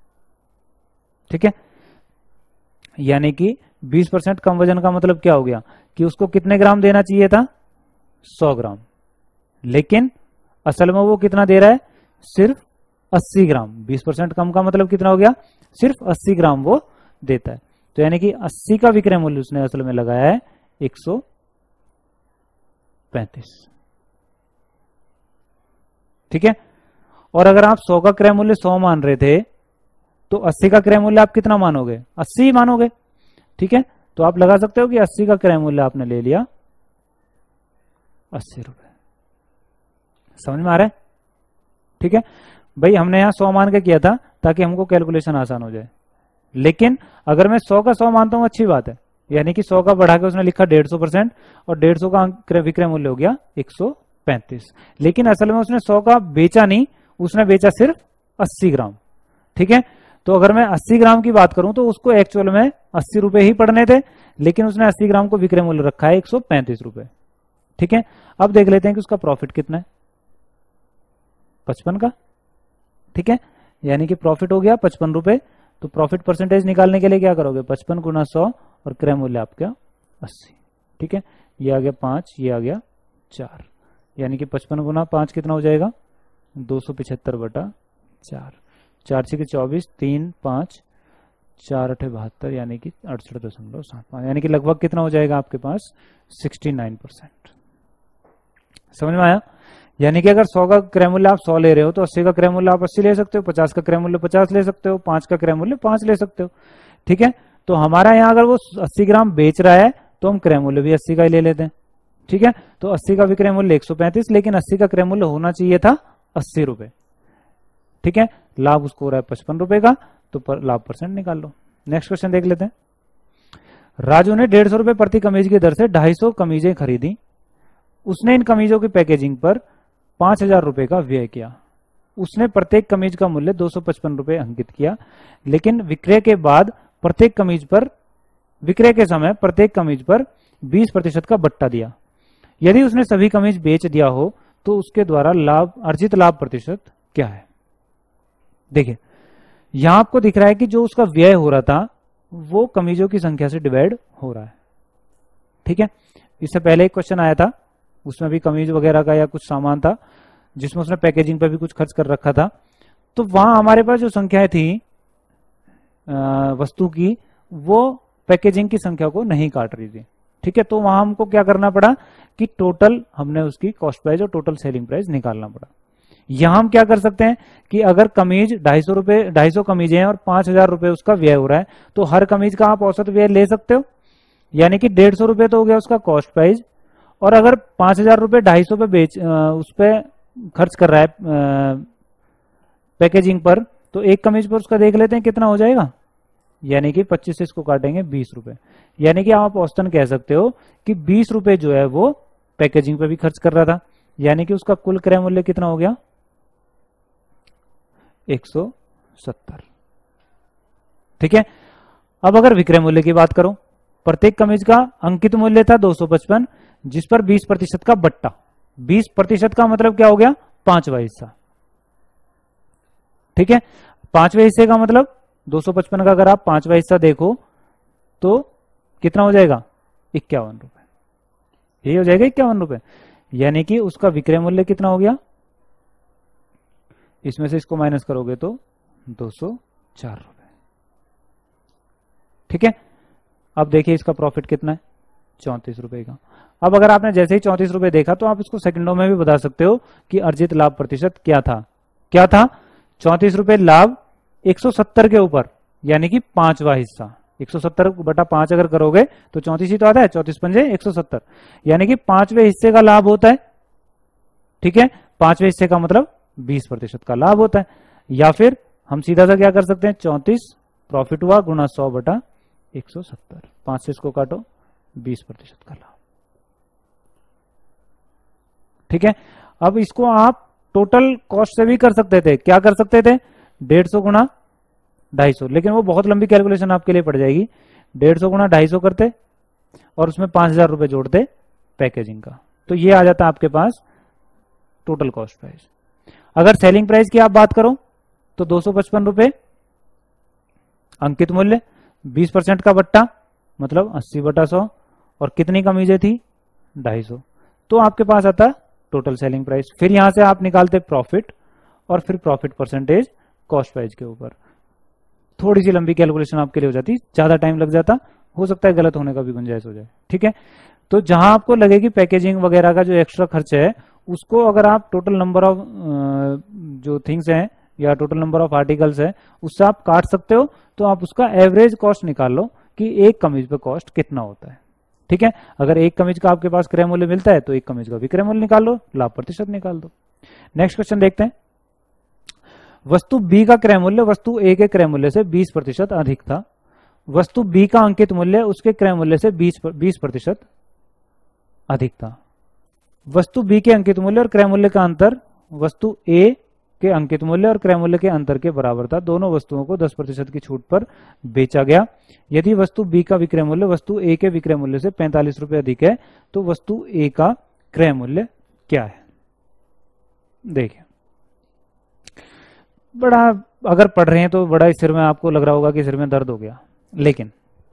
ठीक है, यानी कि बीस परसेंट कम वजन का मतलब क्या हो गया कि उसको कितने ग्राम देना चाहिए था? सौ ग्राम, लेकिन असल में वो कितना दे रहा है? सिर्फ अस्सी ग्राम। बीस परसेंट कम का मतलब कितना हो गया? सिर्फ अस्सी ग्राम वो देता है, तो यानी कि अस्सी का विक्रय मूल्य उसने असल में लगाया है एक सौ पैंतीस। ठीक है, और अगर आप सौ का क्रय मूल्य सौ मान रहे थे तो अस्सी का क्रय मूल्य आप कितना मानोगे? अस्सी ही मानोगे। ठीक है, तो आप लगा सकते हो कि अस्सी का क्रय मूल्य आपने ले लिया अस्सी रुपए। समझ में आ रहा है? ठीक है भाई, हमने यहां सौ मान के किया था ताकि हमको कैलकुलेशन आसान हो जाए, लेकिन अगर मैं सौ का सौ मानता हूं अच्छी बात है, यानी कि सौ का बढ़ा के उसने लिखा डेढ़ सौ परसेंट और डेढ़ सौ का विक्रय मूल्य हो गया एक सौ पैंतीस। लेकिन असल में उसने सौ का बेचा नहीं, उसने बेचा सिर्फ अस्सी ग्राम। ठीक है, तो अगर मैं अस्सी ग्राम की बात करूं तो उसको एक्चुअल में अस्सी रुपए ही पड़ने थे, लेकिन उसने अस्सी ग्राम को विक्रय मूल्य रखा है एक सौ पैंतीस रुपए। ठीक है, अब देख लेते हैं कि उसका प्रॉफिट कितना है, पचपन का। ठीक है, यानी कि प्रॉफिट हो गया पचपन रुपए। तो प्रॉफिट परसेंटेज निकालने के लिए क्या करोगे, पचपन गुना सौ और क्रय मूल्य आपका अस्सी। ठीक है, ये आ गया पांच, ये आ गया चार, यानी कि पचपन गुना पांच कितना हो जाएगा, दो सौ पिछहत्तर बटा चार, चार छः के चौबीस, तीन पांच चार अठे बहत्तर, यानी कि अड़सठ दशमलव सात पांच, यानी कि लगभग कितना हो जाएगा आपके पास सिक्सटी नाइन परसेंट। समझ में आया? यानी कि अगर सौ का क्रय मूल्य आप सौ ले रहे हो तो अस्सी का क्रय मूल्य आप अस्सी ले सकते हो, पचास का क्रय मूल्य पचास ले सकते हो, पांच का क्रय मूल्य पांच ले सकते हो। ठीक है, तो हमारा यहाँ अगर वो अस्सी ग्राम बेच रहा है तो हम क्रय मूल्य भी अस्सी का ही ले लेते हैं। ठीक है, तो अस्सी का विक्रय मूल्य एक सौ पैंतीस, लेकिन अस्सी का क्रय मूल्य होना चाहिए था अस्सी रुपए। ठीक है, लाभ उसको हो रहा है पचपन रुपए का, तो पर, लाभ परसेंट निकाल लो। नेक्स्ट क्वेश्चन देख लेते हैं। राजू ने डेढ़ सौ रुपए प्रति कमीज की दर से ढाई सौ कमीजें खरीदी। उसने इन कमीजों की पैकेजिंग पर पांच हजार रुपए का व्यय किया। उसने प्रत्येक कमीज का मूल्य दो सौ पचपन रुपए अंकित किया, लेकिन विक्रय के बाद प्रत्येक कमीज पर विक्रय के समय प्रत्येक कमीज पर बीस प्रतिशत का बट्टा दिया। यदि उसने सभी कमीज बेच दिया हो तो उसके द्वारा लाभ अर्जित लाभ प्रतिशत क्या है? देखिए, यहां आपको दिख रहा है कि जो उसका व्यय हो रहा था वो कमीजों की संख्या से डिवाइड हो रहा है। ठीक है, इससे पहले एक क्वेश्चन आया था, उसमें भी कमीज वगैरह का या कुछ सामान था जिसमें उसने पैकेजिंग पर भी कुछ खर्च कर रखा था। तो वहां हमारे पास जो संख्याएं थी वस्तु की, वो पैकेजिंग की संख्या को नहीं काट रही थी। ठीक है, तो वहां हमको क्या करना पड़ा कि टोटल हमने उसकी कॉस्ट प्राइस और टोटल सेलिंग प्राइस निकालना पड़ा। यहां हम क्या कर सकते हैं कि अगर कमीज ढाई सौ रुपए ढाई सौ कमीजें हैं और पांच हजार रुपए उसका व्यय हो रहा है, तो हर कमीज का आप औसत व्यय ले सकते हो, यानी कि डेढ़ सौ रुपए तो हो गया उसका कॉस्ट प्राइस। और अगर पांच हजार रुपए ढाई सौ पे बेच उस पर खर्च कर रहा है पैकेजिंग पर, तो एक कमीज पर उसका देख लेते हैं कितना हो जाएगा, यानी कि पच्चीस से इसको काटेंगे बीस रुपए, यानी कि आप औसतन कह सकते हो कि बीस रुपए जो है वो पैकेजिंग पे भी खर्च कर रहा था, यानी कि उसका कुल क्रय मूल्य कितना हो गया, एक सौ सत्तर। ठीक है, अब अगर विक्रय मूल्य की बात करो, प्रत्येक कमीज का अंकित मूल्य था दो सौ पचपन, जिस पर बीस प्रतिशत का बट्टा, बीस प्रतिशत का मतलब क्या हो गया, पांचवा हिस्सा। ठीक है, पांचवे हिस्से का मतलब दो सौ पचपन का अगर आप पांचवा हिस्सा देखो तो कितना हो जाएगा, इक्यावन रुपए, यही हो जाएगा इक्यावन रुपए, यानी कि उसका विक्रय मूल्य कितना हो गया, इसमें से इसको माइनस करोगे तो दो सौ चार रुपए। ठीक है, अब देखिए इसका प्रॉफिट कितना है, चौंतीस रुपए का। अब अगर आपने जैसे ही चौंतीस रुपए देखा तो आप इसको सेकंडों में भी बता सकते हो कि अर्जित लाभ प्रतिशत क्या था। क्या था, चौंतीस रुपए लाभ एक सौ सत्तर के ऊपर, यानी कि पांचवा हिस्सा। एक सौ सत्तर बटा पांच अगर करोगे तो चौंतीस ही तो आता है, चौंतीस पंजे एक सौ सत्तर, यानी कि पांचवे हिस्से का लाभ होता है। ठीक है, पांचवे हिस्से का मतलब बीस प्रतिशत का लाभ होता है। या फिर हम सीधा सा क्या कर सकते हैं, चौंतीस प्रॉफिट हुआ गुना सौ बटा एक सौ सत्तर, पांच से इसको काटो, बीस प्रतिशत का लाभ। ठीक है, अब इसको आप टोटल कॉस्ट से भी कर सकते थे। क्या कर सकते थे, डेढ़ सौ गुना ढाई सौ, लेकिन वो बहुत लंबी कैलकुलेशन आपके लिए पड़ जाएगी। डेढ़ सौ गुना ढाई सौ करते और उसमें पांच हजार रुपए जोड़ते पैकेजिंग का, तो ये आ जाता आपके पास टोटल कॉस्ट प्राइस। अगर सेलिंग प्राइस की आप बात करो तो दो सौ पचपन रुपए अंकित मूल्य, बीस परसेंट का बट्टा मतलब अस्सी बटा सौ, और कितनी कमीजें थी, ढाई सौ, तो आपके पास आता टोटल सेलिंग प्राइस। फिर यहां से आप निकालते प्रॉफिट और फिर प्रॉफिट परसेंटेज कॉस्ट प्राइस के ऊपर। थोड़ी सी लंबी कैलकुलेशन आपके लिए हो जाती, ज्यादा टाइम लग जाता, हो सकता है गलत होने का भी गुंजाइश हो जाए। ठीक है, तो जहां आपको लगे कि पैकेजिंग वगैरह का जो एक्स्ट्रा खर्च है उसको अगर आप टोटल नंबर ऑफ जो थिंग्स हैं या टोटल नंबर ऑफ आर्टिकल्स है उससे आप काट सकते हो, तो आप उसका एवरेज कॉस्ट निकाल लो कि एक कमीज पे कॉस्ट कितना होता है। ठीक है, अगर एक कमीज का आपके पास क्रय मूल्य मिलता है तो एक कमीज का विक्रय मूल्य निकाल लो, लाभ प्रतिशत निकाल दो। नेक्स्ट क्वेश्चन देखते हैं। वस्तु बी का क्रय मूल्य वस्तु ए के क्रय मूल्य से बीस प्रतिशत अधिक था। वस्तु बी का अंकित मूल्य उसके क्रय मूल्य से बीस प्रतिशत अधिक था। वस्तु बी के अंकित मूल्य और क्रय मूल्य का अंतर वस्तु ए के अंकित मूल्य और क्रय मूल्य के अंतर के बराबर था। दोनों वस्तुओं को दस प्रतिशत की छूट पर बेचा गया। यदि वस्तु बी का विक्रय मूल्य वस्तु ए के विक्रय मूल्य से पैंतालीस रुपए अधिक है तो वस्तु ए का क्रय मूल्य क्या है। देखिए, बड़ा अगर पढ़ रहे हैं तो बड़ा ही सिर में आपको लग रहा होगा कि सिर में दर्द हो गया, लेकिन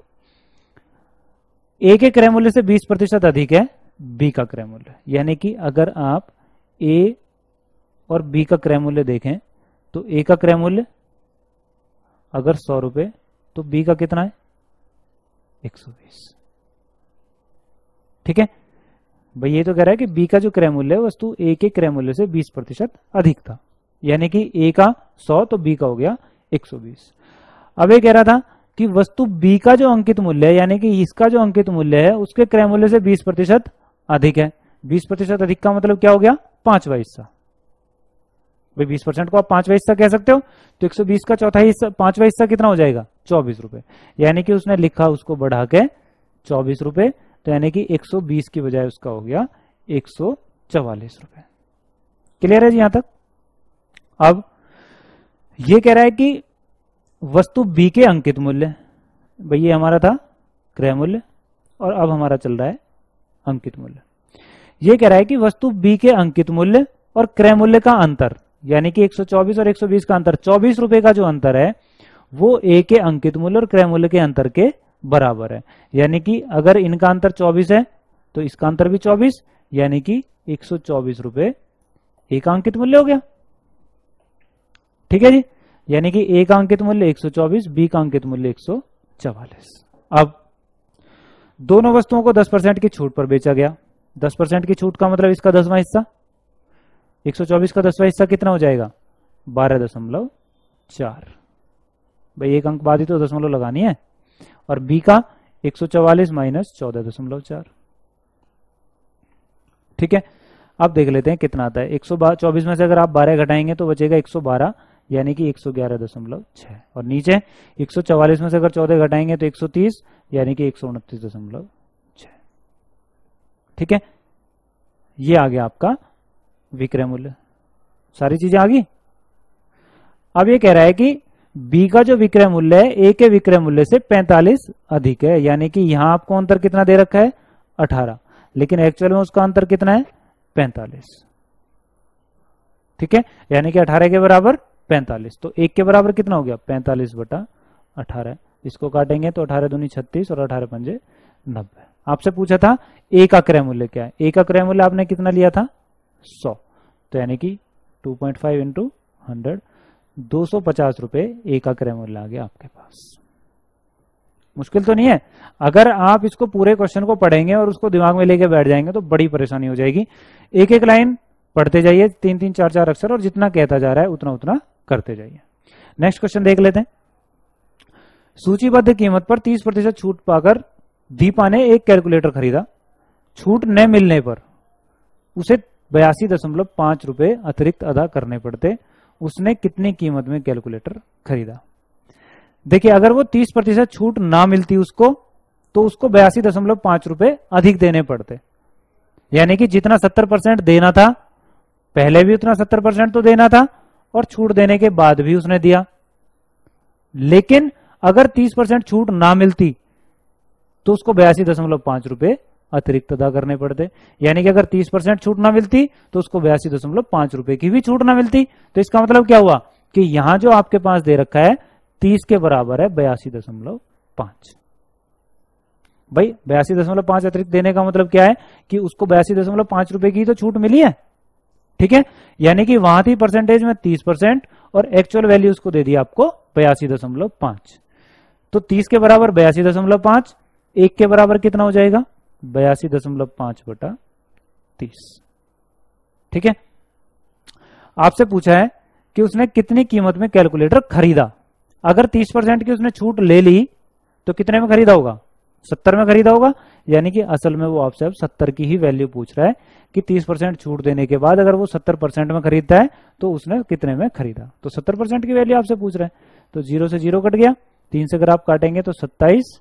ए के क्रय मूल्य से बीस प्रतिशत अधिक है बी का क्रय मूल्य। यानी कि अगर आप ए और बी का क्रय मूल्य देखें तो ए का क्रय मूल्य अगर सौ रुपए तो बी का कितना है, एक सौ बीस। ठीक है भाई, ये तो कह रहा है कि बी का जो क्रय मूल्य है वस्तु ए के क्रय मूल्य से बीस प्रतिशत अधिक था। यानी कि ए का सौ तो बी का हो गया एक सौ बीस। अब ये कह रहा था कि वस्तु बी का जो अंकित मूल्य है, यानी कि इसका जो अंकित मूल्य है उसके क्रय मूल्य से बीस प्रतिशत अधिक है। बीस प्रतिशत अधिक का मतलब क्या हो गया, पांचवा हिस्सा। भाई बीस परसेंट को आप पांचवा हिस्सा कह सकते हो, तो एक सौ बीस का चौथा हिस्सा, पांचवा हिस्सा कितना हो जाएगा, चौबीस रुपए। यानी कि उसने लिखा उसको बढ़ा के चौबीस रुपए, तो यानी कि एक सौ बीस की बजाय उसका हो गया एक सौ चवालीस रुपए। क्लियर है जी यहां तक। अब ये कह रहा है कि वस्तु बी के अंकित मूल्य, भाई ये हमारा था क्रय मूल्य और अब हमारा चल रहा है अंकित मूल्य। ये कह रहा है कि वस्तु बी के अंकित मूल्य और क्रय मूल्य का अंतर, यानी कि एक सौ चौबीस और एक सौ बीस का अंतर, चौबीस रुपए का जो अंतर है वो ए के अंकित मूल्य और क्रय मूल्य के अंतर के बराबर है। यानी कि अगर इनका अंतर चौबीस है तो इसका अंतर भी चौबीस, यानी कि एक सौ चौबीस रुपए ए का अंकित मूल्य हो गया। ठीक है जी, यानी कि ए का अंकित मूल्य एक सौ चौबीस, बी का अंकित मूल्य एक सौ चवालीस। अब दोनों वस्तुओं को दस परसेंट की छूट पर बेचा गया। दस परसेंट की छूट का मतलब इसका दसवां हिस्सा, एक सौ चौबीस का दसवां हिस्सा कितना हो जाएगा, बारह दशमलव चार। भाई एक अंक बाद ही तो दशमलव लगानी है। और बी का एक सौ चवालीस माइनस चौदह दशमलव चार। ठीक है, अब देख लेते हैं कितना आता है। एक सौ चौबीस में से अगर आप बारह घटाएंगे तो बचेगा एक सौ बारह, यानी कि एक सौ ग्यारह दशमलव छह। और नीचे एक सौ चवालीस में से अगर चौदह घटाएंगे तो एक सौ तीस, यानी कि एक सौ उनतीस दशमलव छह। ठीक है, ये आ गया आपका विक्रय मूल्य। सारी चीजें आ गई। अब ये कह रहा है कि बी का जो विक्रय मूल्य है ए के विक्रय मूल्य से पैंतालीस अधिक है। यानी कि यहां आपको अंतर कितना दे रखा है, अठारह, लेकिन एक्चुअल में उसका अंतर कितना है, पैंतालीस। ठीक है, यानी कि अठारह के बराबर पैंतालीस। तो एक के बराबर कितना हो गया, पैंतालीस बटा अठारह। इसको काटेंगे तो अठारह दूनी छत्तीस और अठारह पंजे नब्बे। आपसे पूछा था ए का क्रय मूल्य क्या है। ए का क्रय मूल्य आपने कितना लिया था, सौ। तो यानी कि two point five into hundred, दो सौ पचास रुपए ए का क्रय मूल्य आ गया आपके पास। मुश्किल तो नहीं है। अगर आप इसको पूरे क्वेश्चन को पढ़ेंगे और उसको दिमाग में लेके बैठ जाएंगे तो बड़ी परेशानी हो जाएगी। एक एक लाइन पढ़ते जाइए, तीन तीन चार चार अक्षर, और जितना कहता जा रहा है उतना उतना करते जाइए। नेक्स्ट क्वेश्चन देख लेते हैं। सूचीबद्ध कीमत पर तीस प्रतिशत छूट पाकर दीपा ने एक कैलकुलेटर खरीदा। छूट न मिलने पर उसे बयासी दशमलव पांच रुपए अतिरिक्त अदा करने पड़ते। उसने कितनी कीमत में कैलकुलेटर खरीदा। देखिए, अगर वो तीस प्रतिशत छूट ना मिलती उसको तो उसको बयासी दशमलव पांच रुपए अधिक देने पड़ते। यानी कि जितना सत्तर परसेंट देना था पहले भी उतना सत्तर परसेंट तो देना था और छूट देने के बाद भी उसने दिया। लेकिन अगर तीस परसेंट छूट ना मिलती तो उसको बयासी दशमलव पांच रुपए अतिरिक्त अदा करने पड़ते। यानी कि अगर तीस परसेंट छूट ना मिलती तो उसको बयासी दशमलव पांच रुपए की भी छूट ना मिलती। तो इसका मतलब क्या हुआ कि यहां जो आपके पास दे रखा है तीस के बराबर है बयासी दशमलव पांच। भाई बयासी दशमलव पांच अतिरिक्त देने का मतलब क्या है कि उसको बयासी दशमलव पांच रुपए की तो छूट मिली है। ठीक है, यानी कि वहां थी परसेंटेज में तीस परसेंट और एक्चुअल वैल्यू उसको दे दी आपको बयासी दशमलव पांच। तो तीस के बराबर बयासी दशमलव पांच, एक के बराबर कितना हो जाएगा, बयासी दशमलव पांच बटा तीस। ठीक है, आपसे पूछा है कि उसने कितनी कीमत में कैलकुलेटर खरीदा। अगर तीस परसेंट की उसने छूट ले ली तो कितने में खरीदा होगा, सत्तर में खरीदा होगा। यानी कि असल में वो आपसे अब सत्तर की ही वैल्यू पूछ रहा है कि तीस परसेंट छूट देने के बाद अगर वो सत्तर परसेंट में खरीदता है तो उसने कितने में खरीदा। तो सत्तर परसेंट की वैल्यू आपसे पूछ रहा है। तो जीरो से जीरो कट गया, तीन से अगर आप काटेंगे तो सत्ताईस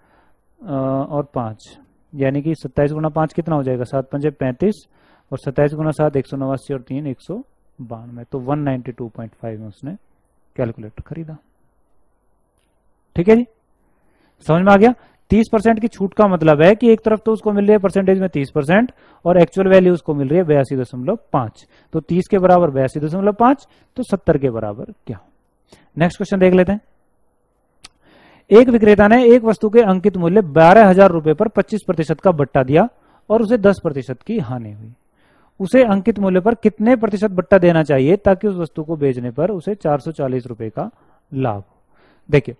और पांच, यानी कि सत्ताईस गुना पांच कितना हो जाएगा, सात पंजे पैंतीस, और सत्ताईस गुना सात एक सौ नवासी और तीन एक सौ बानवे। तो one ninety two point five में उसने कैलकुलेटर खरीदा। ठीक है जी, समझ में आ गया। तीस परसेंट की छूट का मतलब है कि एक तरफ तो उसको मिल रही है परसेंटेज में तीस परसेंट और एक्चुअल वैल्यू उसको मिल रही है बयासी दशमलव पांच। तो तीस के बराबर बयासी दशमलव पांच, तो सत्तर के बराबर क्या। नेक्स्ट क्वेश्चन देख लेते हैं। एक विक्रेता ने एक वस्तु के अंकित मूल्य बारह हजार रुपए पर पच्चीस प्रतिशत का बट्टा दिया और उसे दस प्रतिशत की हानि हुई। उसे अंकित मूल्य पर कितने प्रतिशत बट्टा देना चाहिए ताकि उस वस्तु को बेचने पर उसे चार सौ चालीस रुपए का लाभ हो। देखिए,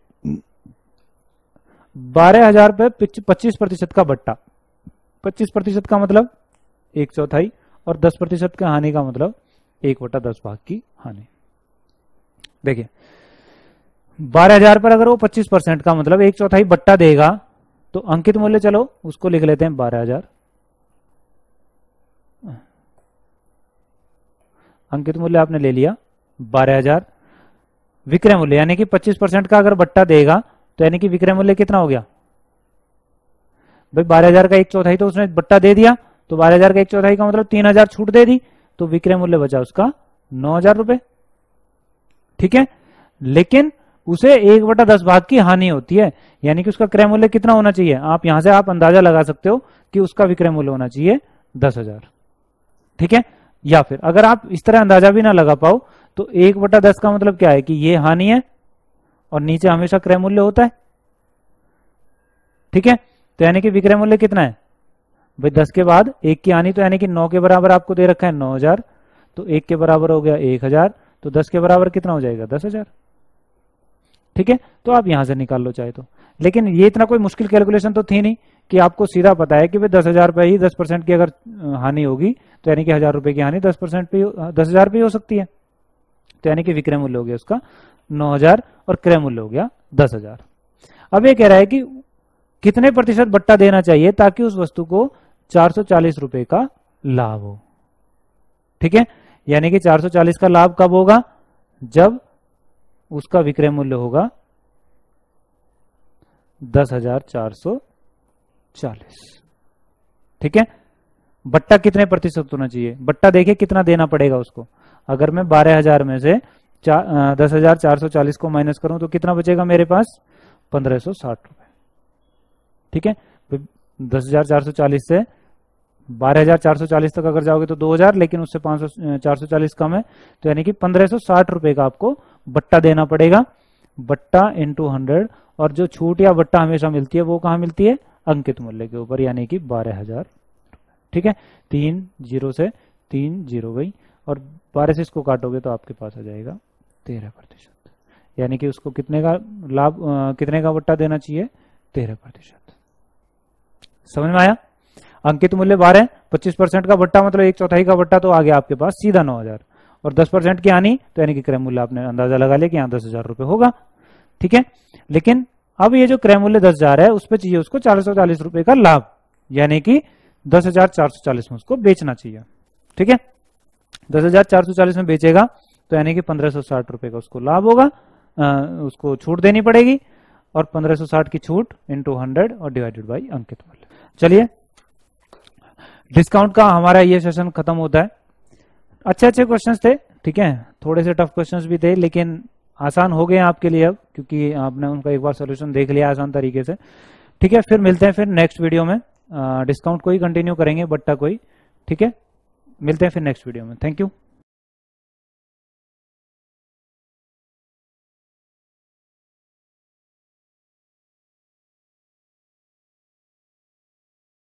बारह हजार पे पच्चीस प्रतिशत का बट्टा, पच्चीस प्रतिशत का मतलब एक चौथाई और दस प्रतिशत का हानि का मतलब एक बटा दस भाग की हानि। देखिए, बारह हजार पर अगर वो पच्चीस परसेंट का मतलब एक चौथाई बट्टा देगा तो अंकित मूल्य, चलो उसको लिख लेते हैं बारह हजार। अंकित मूल्य आपने ले लिया बारह हजार। विक्रय मूल्य यानी कि पच्चीस परसेंट का अगर बट्टा देगा तो यानी कि विक्रय मूल्य कितना हो गया भाई, बारह हजार का एक चौथाई तो उसने बट्टा दे दिया, तो बारह हजार का एक चौथाई का मतलब तीन हजार छूट दे दी, तो विक्रय मूल्य बचा उसका नौ हजार रुपए। ठीक है, लेकिन उसे एक बटा दस भाग की हानि होती है, यानी कि उसका क्रय मूल्य कितना होना चाहिए। आप यहां से आप अंदाजा लगा सकते हो कि उसका विक्रय मूल्य होना चाहिए दस हजार। ठीक है, या फिर अगर आप इस तरह अंदाजा भी ना लगा पाओ तो एक बटा दस का मतलब क्या है कि ये हानि है और नीचे हमेशा क्रय मूल्य होता है। ठीक है, तो यानी कि विक्रय मूल्य कितना है भाई, दस के बाद एक की हानि, तो यानी कि नौ के बराबर आपको दे रखा है नौ हजार, तो एक के बराबर हो गया एक हजार, तो दस के बराबर कितना हो जाएगा दस हजार। ठीक है, तो आप यहां से निकाल लो चाहे तो, लेकिन ये इतना कोई मुश्किल कैलकुलेशन तो थी नहीं कि आपको सीधा पता है कि भाई दस हजार पे ही दस परसेंट की अगर हानि होगी तो यानी कि हजार रुपए की हानि दस परसेंट पे दस हजार पे हो सकती है, तो यानी कि विक्रय मूल्य हो गया उसका नौ हजार और क्रय मूल्य हो गया दस हजार। अब ये कह रहा है कि कितने प्रतिशत बट्टा देना चाहिए ताकि उस वस्तु को चार सौ चालीस रुपए का लाभ हो। ठीक है, यानी कि चार सौ चालीस का लाभ कब होगा, जब उसका विक्रय मूल्य होगा दस हजार चार सौ चालीस। ठीक है, बट्टा कितने प्रतिशत होना चाहिए, बट्टा देखिए कितना देना पड़ेगा उसको। अगर मैं बारह हजार में से दस हजार चार सौ चालीस को माइनस करूं तो कितना बचेगा मेरे पास, पंद्रह सौ साठ रुपए। ठीक है, दस हजार चार सौ चालीस से बारह हजार चार सौ चालीस तक अगर जाओगे तो दो हजार, लेकिन उससे पांच सौ चार सौ चालीस कम है, तो यानी कि पंद्रह सौ साठ रुपए का आपको बट्टा देना पड़ेगा। बट्टा इंटू हंड्रेड, और जो छूट या बट्टा हमेशा मिलती है वो कहाँ मिलती है, अंकित मूल्य के ऊपर, यानी कि बारह हजार। ठीक है, तीन जीरो से तीन जीरो गई और बारह से इसको काटोगे तो आपके पास आ जाएगा तेरह प्रतिशत, यानी कि उसको कितने का लाभ, कितने का बट्टा देना चाहिए, तेरह प्रतिशत। समझ में आया। अंकित मूल्य बारह, पच्चीस परसेंट का बट्टा मतलब एक चौथाई का बट्टा, तो आ गया आपके पास सीधा नौ हजार, और दस परसेंट की हानि तो यानी कि क्रय मूल्य आपने अंदाजा लगा लिया कि यहाँ दस हजार रुपए होगा। ठीक है, लेकिन अब ये जो क्रय मूल्य दस हजार है उस पर चाहिए उसको चार सौ चालीस रुपए का लाभ, यानी कि दस हजार चार सौ चालीस में उसको बेचना चाहिए। ठीक है, दस हजार चार सौ चालीस में बेचेगा तो यानी कि पंद्रह सौ साठ रुपए का उसको लाभ होगा, आ, उसको छूट देनी पड़ेगी, और पंद्रह सौ साठ की छूट इंटू हंड्रेड और डिवाइडेड बाई अंकित मूल्य। चलिए, डिस्काउंट का हमारा ये सेशन खत्म होता है। अच्छे अच्छे क्वेश्चंस थे, ठीक है, थोड़े से टफ क्वेश्चंस भी थे, लेकिन आसान हो गए आपके लिए अब, क्योंकि आपने उनका एक बार सोल्यूशन देख लिया आसान तरीके से। ठीक है, फिर मिलते हैं फिर नेक्स्ट वीडियो में, डिस्काउंट को ही कंटिन्यू करेंगे, बट्टा कोई। ठीक है, मिलते हैं फिर नेक्स्ट वीडियो में। Thank you.